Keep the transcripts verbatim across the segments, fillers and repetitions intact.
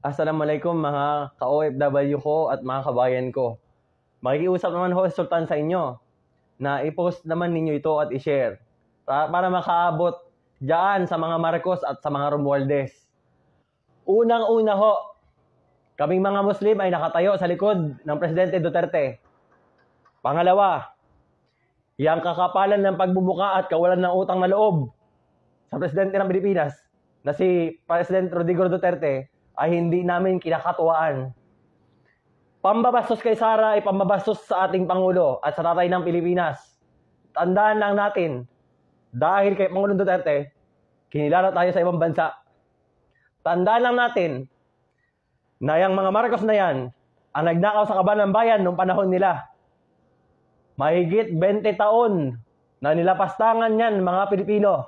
Assalamualaikum mga ka-O F W ko at mga kabayan ko. Makikiusap naman ho, Sultan, sa inyo na i-post naman ninyo ito at i-share para, para makaabot dyan sa mga Marcos at sa mga Romualdez. Unang-una ho, kaming mga Muslim ay nakatayo sa likod ng Presidente Duterte. Pangalawa, yang kakapalan ng pagbubuka at kawalan ng utang na loob sa Presidente ng Pilipinas na si President Rodrigo Duterte ay hindi namin kinakatuwaan. Pambabastos kay Sara ay pambabastos sa ating Pangulo at sa tatay ng Pilipinas. Tandaan lang natin, dahil kay Pangulong Duterte, kinilala tayo sa ibang bansa. Tandaan lang natin na yung mga Marcos na yan ang nagnakaw sa kaban ng bayan noong panahon nila. Mahigit twenty taon na nilapastangan yan mga Pilipino.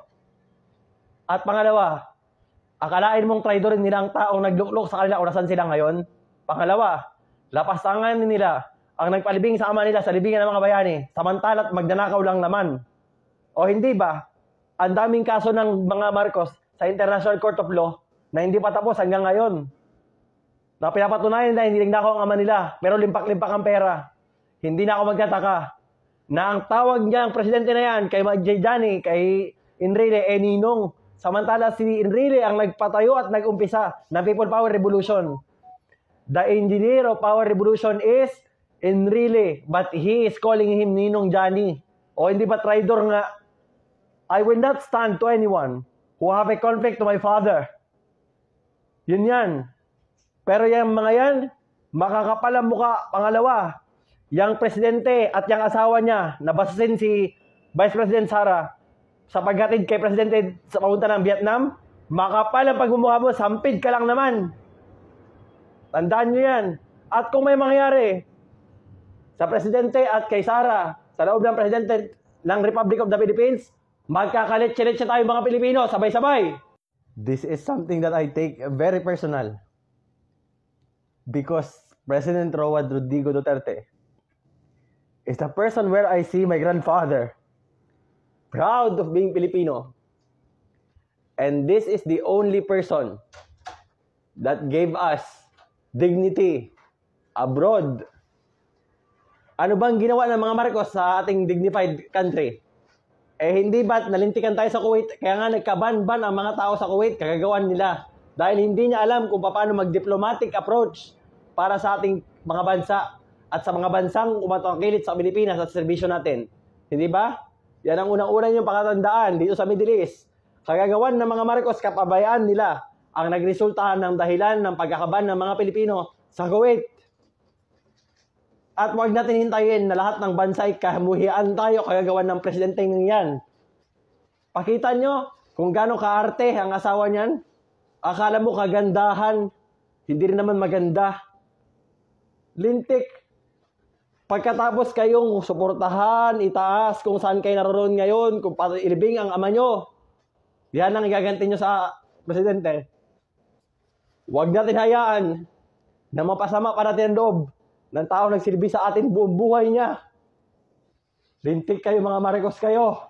At pangalawa, akalain mong traidorin nila ang taong nagluklok sa kanila kung nasan sila ngayon? Pangalawa, lapastangan nila ang nagpalibing sa ama nila sa libingan ng mga bayani, samantala't magnanakaw lang naman. O hindi ba, ang daming kaso ng mga Marcos sa International Court of Law na hindi pa tapos hanggang ngayon. Na pinapatunayan na hindi nagnakaw ang ama nila, pero limpak-limpak ang pera. Hindi na ako magtataka na ang tawag niya, ang presidente na yan, kay Majidani, kay Enrile, eh ninong. Samantala si Enrile ang nagpatayo at nag-umpisa ng People Power Revolution. The engineer of Power Revolution is Enrile, but he is calling him Ninong Johnny. O hindi ba traidor nga? I will not stand to anyone who have a conflict to my father. Yun yan. Pero yung mga yan, makakapal ang muka. Pangalawa, yung presidente at yung asawa niya, nabasasin si Vice President Sara, sa paghatid kay Presidente sa papunta ng Vietnam, makapal ang pagmumukha mo, sampid ka lang naman. Tandaan nyo yan. At kung may mangyari sa Presidente at kay Sara, sa loob ng Presidente ng Republic of the Philippines, magkakalit-chilit tayo mga Pilipino, sabay-sabay. This is something that I take very personal. Because President Romuald Rodrigo Duterte is the person where I see my grandfather proud of being Filipino. And this is the only person that gave us dignity abroad. Ano bang ginawa ng mga Marcos sa ating dignified country? Eh hindi ba't nalintikan tayo sa Kuwait? Kaya nga nagkaban-ban ang mga tao sa Kuwait, kagagawan nila. Dahil hindi niya alam kung paano mag-diplomatic approach para sa ating mga bansa at sa mga bansang umatangkilit sa Pilipinas at serbisyo natin. Hindi ba? Yan ang unang-una niyong pakatandaan dito sa Middle East. Kagagawan ng mga Marcos, kapabayaan nila ang nagresulta ng dahilan ng pagkakaban ng mga Pilipino sa Kuwait. At huwag natin hintayin na lahat ng bansa ay kamuhian tayo kagagawan ng presidente yan. Pakita nyo kung gaano kaarte ang asawa niyan. Akala mo kagandahan, hindi rin naman maganda. Lintik. Pagkatapos kayong suportahan, itaas kung saan kayo naroon ngayon, kung ilibing ang ama nyo, yan ang igaganti nyo sa presidente. Huwag natin hayaan na mapasama pa natin ang loob ng tao nagsilbi sa atin buong buhay niya. Lintik kayo mga Marcos kayo.